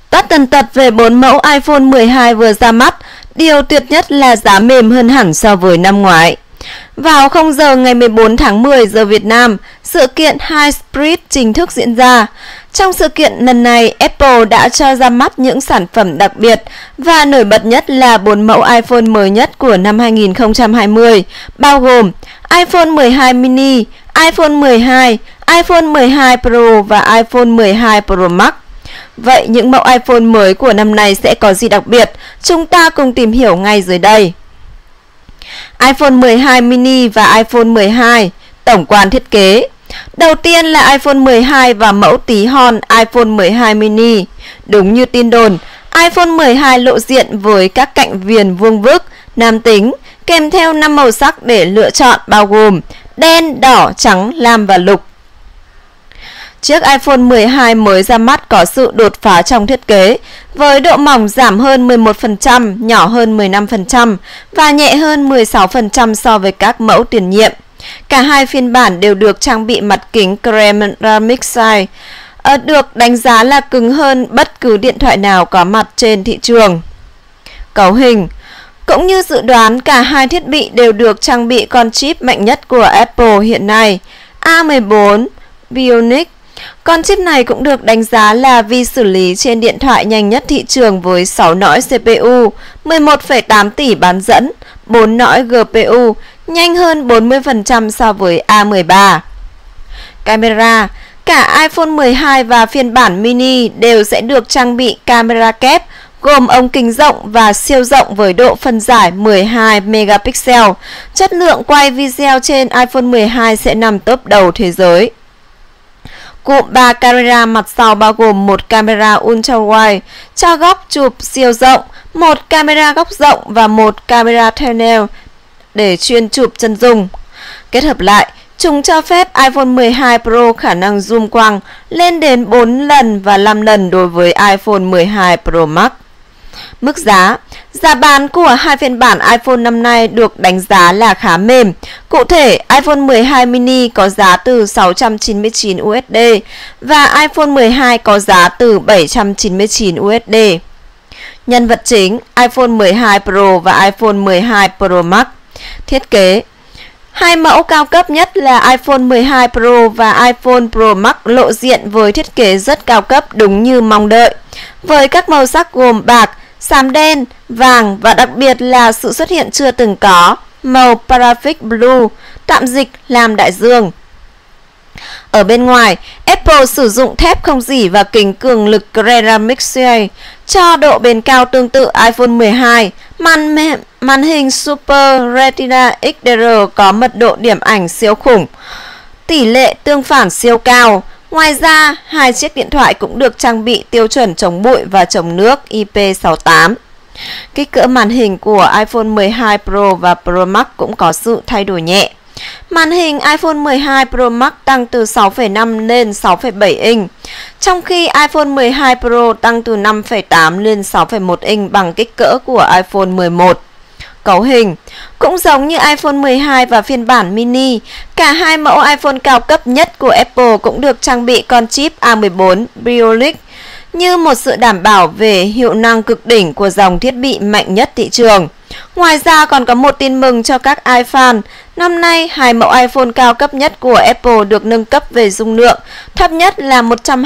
Tất tần tật về 4 mẫu iPhone 12 vừa ra mắt, điều tuyệt nhất là giá mềm hơn hẳn so với năm ngoái. Vào 0 giờ ngày 14 tháng 10 giờ Việt Nam, sự kiện Hybrid chính thức diễn ra. Trong sự kiện lần này, Apple đã cho ra mắt những sản phẩm đặc biệt và nổi bật nhất là 4 mẫu iPhone mới nhất của năm 2020, bao gồm iPhone 12 mini, iPhone 12, iPhone 12 Pro và iPhone 12 Pro Max. Vậy những mẫu iPhone mới của năm nay sẽ có gì đặc biệt? Chúng ta cùng tìm hiểu ngay dưới đây. iPhone 12 mini và iPhone 12, tổng quan thiết kế. Đầu tiên là iPhone 12 và mẫu tí hon iPhone 12 mini. Đúng như tin đồn, iPhone 12 lộ diện với các cạnh viền vuông vức, nam tính, kèm theo 5 màu sắc để lựa chọn bao gồm đen, đỏ, trắng, lam và lục. Chiếc iPhone 12 mới ra mắt có sự đột phá trong thiết kế, với độ mỏng giảm hơn 11%, nhỏ hơn 15% và nhẹ hơn 16% so với các mẫu tiền nhiệm. Cả hai phiên bản đều được trang bị mặt kính ceramic size, được đánh giá là cứng hơn bất cứ điện thoại nào có mặt trên thị trường. Cấu hình. Cũng như dự đoán, cả hai thiết bị đều được trang bị con chip mạnh nhất của Apple hiện nay, A14 Bionic. Con chip này cũng được đánh giá là vi xử lý trên điện thoại nhanh nhất thị trường với 6 nõi CPU, 11,8 tỷ bán dẫn, 4 nõi GPU, nhanh hơn 40% so với A13. Camera. Cả iPhone 12 và phiên bản mini đều sẽ được trang bị camera kép, gồm ống kính rộng và siêu rộng với độ phân giải 12 megapixel. Chất lượng quay video trên iPhone 12 sẽ nằm top đầu thế giới. Cụm 3 camera mặt sau bao gồm một camera ultra wide cho góc chụp siêu rộng, một camera góc rộng và một camera thumbnail để chuyên chụp chân dung. Kết hợp lại, chúng cho phép iPhone 12 Pro khả năng zoom quang lên đến 4 lần và 5 lần đối với iPhone 12 Pro Max. Mức giá. Giá bán của hai phiên bản iPhone năm nay được đánh giá là khá mềm. Cụ thể, iPhone 12 mini có giá từ 699 USD và iPhone 12 có giá từ 799 USD. Nhân vật chính, iPhone 12 Pro và iPhone 12 Pro Max. Thiết kế. Hai mẫu cao cấp nhất là iPhone 12 Pro và iPhone Pro Max lộ diện với thiết kế rất cao cấp đúng như mong đợi, với các màu sắc gồm bạc, xám đen, vàng và đặc biệt là sự xuất hiện chưa từng có màu Parallax Blue, tạm dịch làm đại dương. Ở bên ngoài, Apple sử dụng thép không rỉ và kính cường lực ceramic size cho độ bền cao tương tự iPhone 12. Màn hình Super Retina XDR có mật độ điểm ảnh siêu khủng, tỷ lệ tương phản siêu cao. Ngoài ra, hai chiếc điện thoại cũng được trang bị tiêu chuẩn chống bụi và chống nước IP68. Kích cỡ màn hình của iPhone 12 Pro và Pro Max cũng có sự thay đổi nhẹ. Màn hình iPhone 12 Pro Max tăng từ 6,5 lên 6,7 inch, trong khi iPhone 12 Pro tăng từ 5,8 lên 6,1 inch bằng kích cỡ của iPhone 11. Cấu hình. Cũng giống như iPhone 12 và phiên bản mini, cả hai mẫu iPhone cao cấp nhất của Apple cũng được trang bị con chip A14 Bionic như một sự đảm bảo về hiệu năng cực đỉnh của dòng thiết bị mạnh nhất thị trường. Ngoài ra còn có một tin mừng cho các iFan. Năm nay, hai mẫu iPhone cao cấp nhất của Apple được nâng cấp về dung lượng, thấp nhất là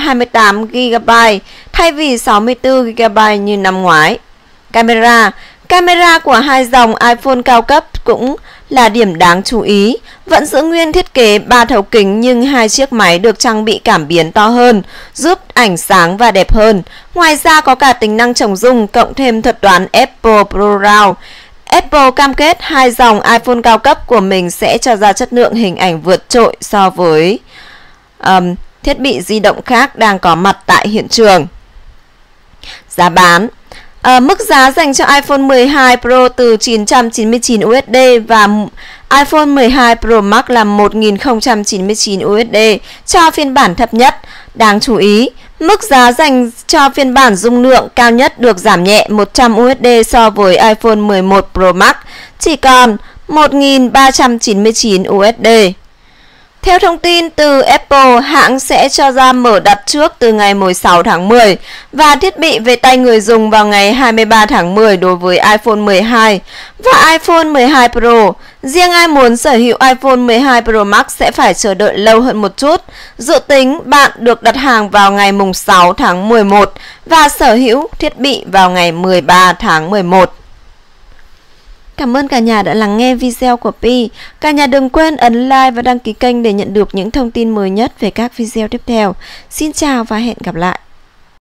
128GB thay vì 64GB như năm ngoái. Camera. Camera của hai dòng iPhone cao cấp cũng là điểm đáng chú ý, vẫn giữ nguyên thiết kế 3 thấu kính nhưng hai chiếc máy được trang bị cảm biến to hơn, giúp ảnh sáng và đẹp hơn. Ngoài ra có cả tính năng trồng rung cộng thêm thuật toán Apple ProRAW. Apple cam kết hai dòng iPhone cao cấp của mình sẽ cho ra chất lượng hình ảnh vượt trội so với thiết bị di động khác đang có mặt tại hiện trường. Giá bán. Mức giá dành cho iPhone 12 Pro từ 999 USD và iPhone 12 Pro Max là 1099 USD cho phiên bản thấp nhất. Đáng chú ý, mức giá dành cho phiên bản dung lượng cao nhất được giảm nhẹ 100 USD so với iPhone 11 Pro Max, chỉ còn 1399 USD. Theo thông tin từ Apple, hãng sẽ cho ra mở đặt trước từ ngày 16 tháng 10 và thiết bị về tay người dùng vào ngày 23 tháng 10 đối với iPhone 12 và iPhone 12 Pro. Riêng ai muốn sở hữu iPhone 12 Pro Max sẽ phải chờ đợi lâu hơn một chút. Dự tính bạn được đặt hàng vào ngày 6 tháng 11 và sở hữu thiết bị vào ngày 13 tháng 11. Cảm ơn cả nhà đã lắng nghe video của Pi. Cả nhà đừng quên ấn like và đăng ký kênh để nhận được những thông tin mới nhất về các video tiếp theo. Xin chào và hẹn gặp lại.